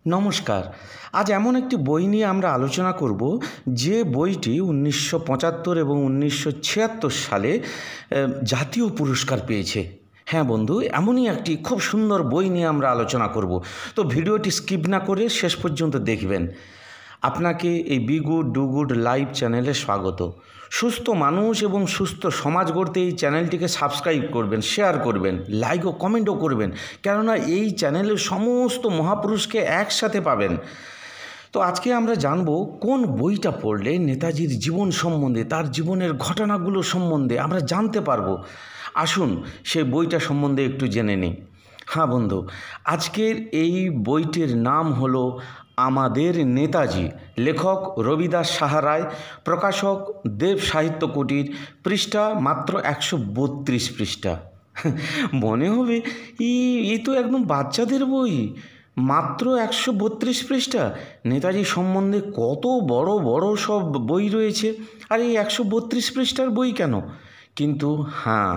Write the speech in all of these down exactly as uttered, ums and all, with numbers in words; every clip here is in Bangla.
নমস্কার। আজ এমন একটি বই নিয়ে আমরা আলোচনা করব যে বইটি উনিশশো পঁচাত্তর এবং উনিশশো ছিয়াত্তর সালে জাতীয় পুরস্কার পেয়েছে। হ্যাঁ বন্ধু, এমনই একটি খুব সুন্দর বই নিয়ে আমরা আলোচনা করব। তো ভিডিওটি স্কিপ না করে শেষ পর্যন্ত দেখবেন। আপনাকে এই be good do good live চ্যানেলে স্বাগত। সুস্থ মানুষ এবং সুস্থ সমাজ গড়তে এই চ্যানেলটিকে সাবস্ক্রাইব করবেন, শেয়ার করবেন, লাইক ও কমেন্টও করবেন, কেননা এই চ্যানেলে সমস্ত মহাপুরুষকে একসাথে পাবেন। তো আজকে আমরা জানব কোন বইটা পড়লে নেতাজির জীবন সম্বন্ধে, তার জীবনের ঘটনাগুলো সম্বন্ধে আমরা জানতে পারবো। আসুন সেই বইটা সম্বন্ধে একটু জেনে নিই। হ্যাঁ বন্ধু, আজকের এই বইটির নাম হলো আমাদের নেতাজি। লেখক রবিদাস সাহা রায়, প্রকাশক দেব সাহিত্য কুটির, পৃষ্ঠা মাত্র একশো বত্রিশ পৃষ্ঠা। মনে হবে এই তো একদম বাচ্চাদের বই, মাত্র একশো বত্রিশ পৃষ্ঠা। নেতাজি সম্বন্ধে কত বড় বড় সব বই রয়েছে, আর এই একশো বত্রিশ পৃষ্ঠার বই কেন? কিন্তু হ্যাঁ,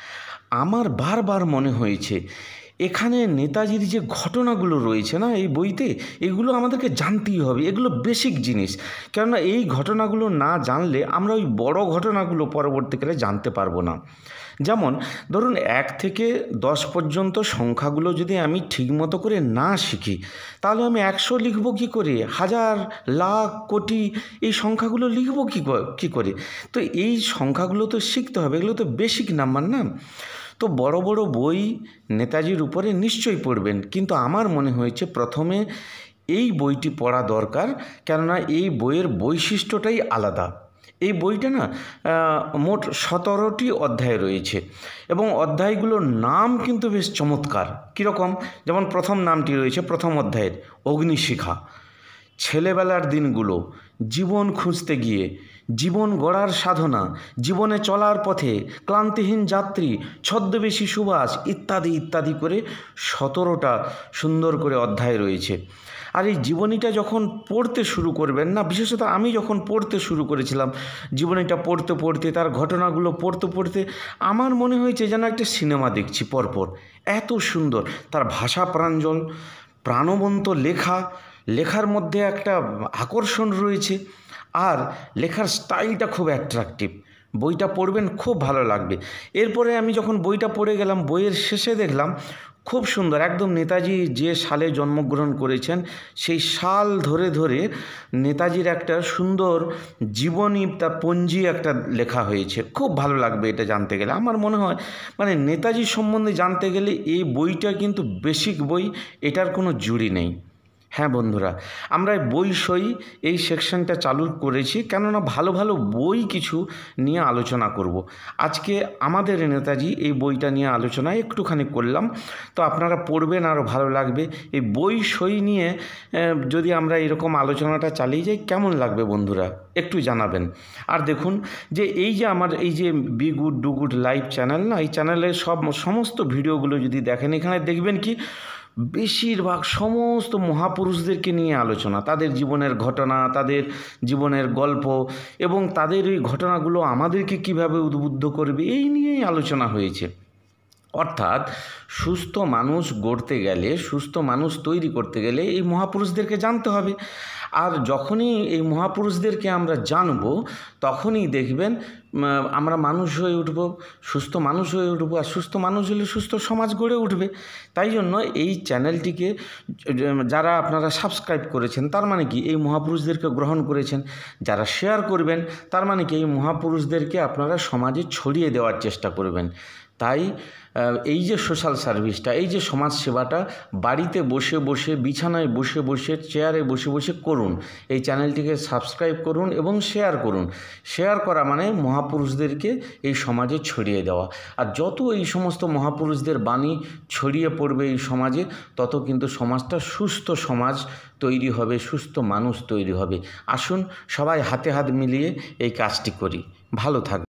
আমার বারবার মনে হয়েছে এখানে নেতাজির যে ঘটনাগুলো রয়েছে না এই বইতে, এগুলো আমাদেরকে জানতেই হবে। এগুলো বেসিক জিনিস, কেননা এই ঘটনাগুলো না জানলে আমরা ওই বড় ঘটনাগুলো পরবর্তীকালে জানতে পারবো না। যেমন ধরুন, এক থেকে দশ পর্যন্ত সংখ্যাগুলো যদি আমি ঠিকমতো করে না শিখি, তাহলে আমি একশো লিখব কী করে, হাজার, লাখ, কোটি এই সংখ্যাগুলো লিখব কী কী করে? তো এই সংখ্যাগুলো তো শিখতে হবে, এগুলো তো বেসিক নাম্বার না। তো বড় বড় বই নেতাজির উপরে নিশ্চয়ই পড়বেন, কিন্তু আমার মনে হয়েছে প্রথমে এই বইটি পড়া দরকার, কেননা এই বইয়ের বৈশিষ্ট্যটাই আলাদা। এই বইটা না মোট সতেরোটি অধ্যায় রয়েছে, এবং অধ্যায়গুলোর নাম কিন্তু বেশ চমৎকার। কীরকম? যেমন প্রথম নামটি রয়েছে প্রথম অধ্যায়ের, অগ্নিশিখা। ছেলেবেলার দিনগুলো, জীবন খুঁজতে গিয়ে, জীবন গড়ার সাধনা, জীবনে চলার পথে, ক্লান্তিহীন যাত্রী, ছদ্মবেশী সুবাস, ইত্যাদি ইত্যাদি করে সতেরোটা সুন্দর করে অধ্যায় রয়েছে। আর এই জীবনীটা যখন পড়তে শুরু করবেন না, বিশেষত আমি যখন পড়তে শুরু করেছিলাম, জীবনীটা পড়তে পড়তে, তার ঘটনাগুলো পড়তে পড়তে আমার মনে হয়েছে যেন একটা সিনেমা দেখছি পরপর। এত সুন্দর তার ভাষা, প্রাঞ্জল, প্রাণবন্ত লেখা, লেখার মধ্যে একটা আকর্ষণ রয়েছে, আর লেখার স্টাইলটা খুব অ্যাট্রাকটিভ। বইটা পড়বেন, খুব ভালো লাগবে। এরপরে আমি যখন বইটা পড়ে গেলাম, বইয়ের শেষে দেখলাম খুব সুন্দর একদম নেতাজি যে সালে জন্মগ্রহণ করেছেন সেই সাল ধরে ধরে নেতাজির একটা সুন্দর জীবনী, তার পঞ্জি একটা লেখা হয়েছে। খুব ভালো লাগবে এটা জানতে গেলে। আমার মনে হয় মানে নেতাজি সম্বন্ধে জানতে গেলে এই বইটা কিন্তু বেসিক বই, এটার কোনো জুড়ি নেই। হ্যাঁ বন্ধুরা, আমরা বই সই এই সেকশনটা চালু করেছি, কেননা ভালো ভালো বই কিছু নিয়ে আলোচনা করব। আজকে আমাদের নেতাজি এই বইটা নিয়ে আলোচনা একটুখানি করলাম, তো আপনারা পড়বেন, আরও ভালো লাগবে। এই বই সই নিয়ে যদি আমরা এরকম আলোচনাটা চালিয়ে যাই, কেমন লাগবে বন্ধুরা একটু জানাবেন। আর দেখুন যে এই যে আমার এই যে be good do good live channel না, এই চ্যানেলের সব সমস্ত ভিডিওগুলো যদি দেখেন, এখানে দেখবেন কি বেশিরভাগ সমস্ত মহাপুরুষদেরকে নিয়ে আলোচনা, তাদের জীবনের ঘটনা, তাদের জীবনের গল্প, এবং তাদের এই ঘটনাগুলো আমাদেরকে কিভাবে উদ্বুদ্ধ করবে এই নিয়েই আলোচনা হয়েছে। অর্থাৎ সুস্থ মানুষ গড়তে গেলে, সুস্থ মানুষ তৈরি করতে গেলে এই মহাপুরুষদেরকে জানতে হবে। আর যখনই এই মহাপুরুষদেরকে আমরা জানব, তখনই দেখবেন আমরা মানুষ হয়ে উঠব, সুস্থ মানুষ হয়ে উঠব। আর সুস্থ মানুষ হলে সুস্থ সমাজ গড়ে উঠবে। তাই জন্য এই চ্যানেলটিকে যারা আপনারা সাবস্ক্রাইব করেছেন, তার মানে কি এই মহাপুরুষদেরকে গ্রহণ করেছেন। যারা শেয়ার করবেন, তার মানে কি এই মহাপুরুষদেরকে আপনারা সমাজে ছড়িয়ে দেওয়ার চেষ্টা করবেন। তাই এই যে সোশ্যাল সার্ভিসটা, এই যে সমাজ সেবাটা বাড়িতে বসে বসে, বিছানায় বসে বসে, চেয়ারে বসে বসে করুন। এই চ্যানেলটিকে সাবস্ক্রাইব করুন এবং শেয়ার করুন। শেয়ার করা মানে মহাপুরুষদেরকে এই সমাজে ছড়িয়ে দেওয়া। আর যত এই সমস্ত মহাপুরুষদের বাণী ছড়িয়ে পড়বে এই সমাজে, তত কিন্তু সমাজটা সুস্থ সমাজ তৈরি হবে, সুস্থ মানুষ তৈরি হবে। আসুন সবাই হাতে হাত মিলিয়ে এই কাজটি করি। ভালো থাকবে।